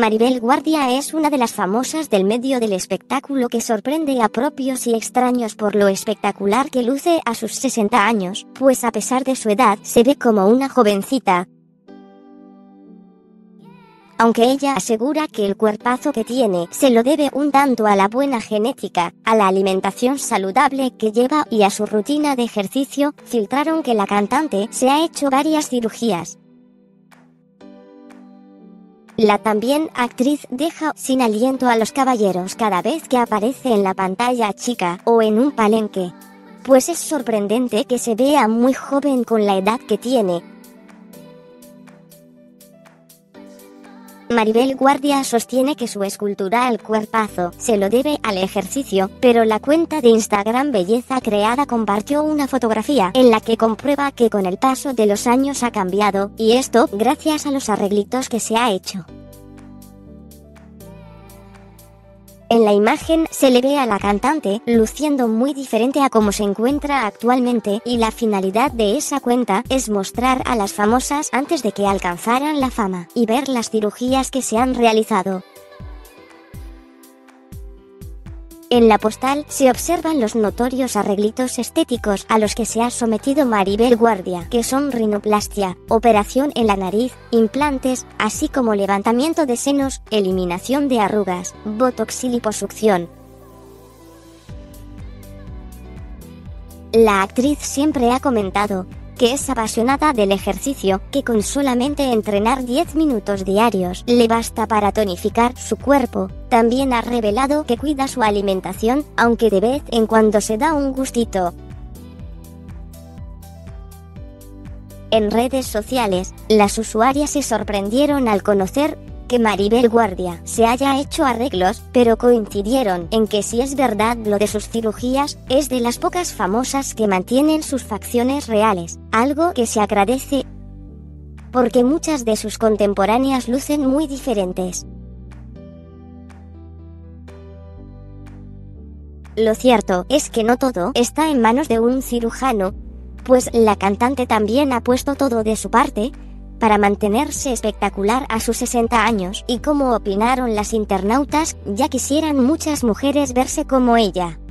Maribel Guardia es una de las famosas del medio del espectáculo que sorprende a propios y extraños por lo espectacular que luce a sus 60 años, pues a pesar de su edad se ve como una jovencita. Aunque ella asegura que el cuerpazo que tiene se lo debe un tanto a la buena genética, a la alimentación saludable que lleva y a su rutina de ejercicio, filtraron que la cantante se ha hecho varias cirugías. La también actriz deja sin aliento a los caballeros cada vez que aparece en la pantalla chica o en un palenque. Pues es sorprendente que se vea muy joven con la edad que tiene. Maribel Guardia sostiene que su escultural cuerpazo se lo debe al ejercicio, pero la cuenta de Instagram Belleza Creada compartió una fotografía en la que comprueba que con el paso de los años ha cambiado, y esto gracias a los arreglitos que se ha hecho. En la imagen se le ve a la cantante luciendo muy diferente a como se encuentra actualmente, y la finalidad de esa cuenta es mostrar a las famosas antes de que alcanzaran la fama y ver las cirugías que se han realizado. En la postal se observan los notorios arreglitos estéticos a los que se ha sometido Maribel Guardia, que son rinoplastia, operación en la nariz, implantes, así como levantamiento de senos, eliminación de arrugas, botox y liposucción. La actriz siempre ha comentado que es apasionada del ejercicio, que con solamente entrenar 10 minutos diarios le basta para tonificar su cuerpo. También ha revelado que cuida su alimentación, aunque de vez en cuando se da un gustito. En redes sociales, las usuarias se sorprendieron al conocer que Maribel Guardia se haya hecho arreglos, pero coincidieron en que si es verdad lo de sus cirugías, es de las pocas famosas que mantienen sus facciones reales, algo que se agradece porque muchas de sus contemporáneas lucen muy diferentes. Lo cierto es que no todo está en manos de un cirujano, pues la cantante también ha puesto todo de su parte para mantenerse espectacular a sus 60 años, y como opinaron las internautas, ya quisieran muchas mujeres verse como ella.